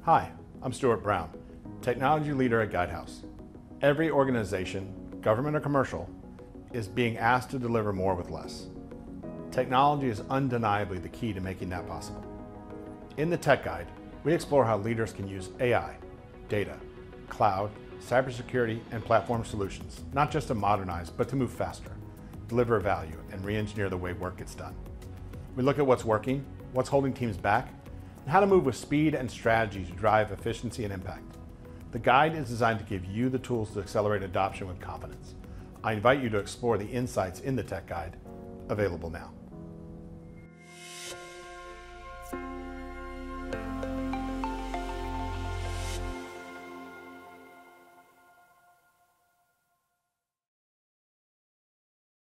Hi, I'm Stuart Brown, technology leader at Guidehouse. Every organization, government or commercial, is being asked to deliver more with less. Technology is undeniably the key to making that possible. In the Tech Guide, we explore how leaders can use AI, data, cloud, cybersecurity, and platform solutions, not just to modernize, but to move faster, deliver value, and re-engineer the way work gets done. We look at what's working, what's holding teams back, and how to move with speed and strategy to drive efficiency and impact. The guide is designed to give you the tools to accelerate adoption with confidence. I invite you to explore the insights in the Tech Guide, available now.